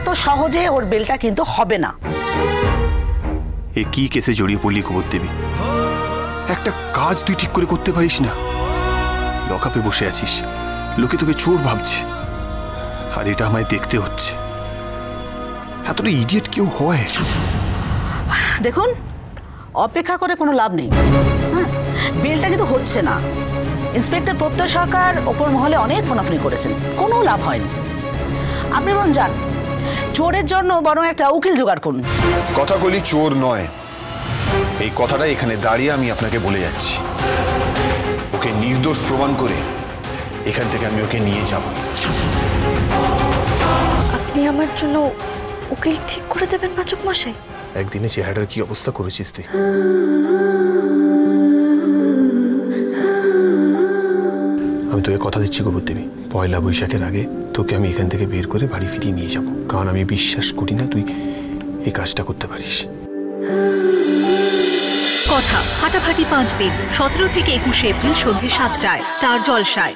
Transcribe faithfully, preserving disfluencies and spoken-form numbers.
এত সহজে ওর বেলটা কিন্তু হবে না। এ কি কেসে জড়িয়ে পড়লি খবর দেবী? একটা কাজ তুই ঠিক করে করতে পারিস না, লকআপে বসে আছিস, লোকে তোকে চোর ভাবছে, আর এটা আমায় দেখতে হচ্ছে। এতটা ইডিয়েট কেউ হয়? দেখুন, অপেক্ষা করে কোনো লাভ নেই। হ্যাঁ, বেলটা কিন্তু হচ্ছে না। ইন্সপেক্টর প্রত্যয় সরকার ওপর মহলে অনেক ফোনাফোনি করেছেন, কোনো লাভ হয়নি। আপনি বরং যান, চোরের জন্য বরং একটা উকিল জোগাড় করুন। কথাগুলি চোর নয়, এই কথাটা এখানে দাঁড়িয়ে আমি আপনাকে বলে যাচ্ছি। ওকে নির্দোষ প্রমাণ করে এখান থেকে আমি ওকে নিয়ে যাব। আপনি আমার জন্য উকিল ঠিক করে দেবেন পাচক মশাই? একদিনে চেহারাটার কি অবস্থা করেছিস তুই! আমি তোকে কথা দিচ্ছি খবর দেবী, পয়লা বৈশাখের আগে তোকে আমি এখান থেকে বের করে বাড়ি ফিরিয়ে নিয়ে যাব। কারণ আমি বিশ্বাস করি না তুই এই কাজটা করতে পারিস। কথা ফাটাফাটি পাঁচ দিন, সতেরো থেকে একুশে এপ্রিল সন্ধ্যে সাতটায় স্টার জলসায়।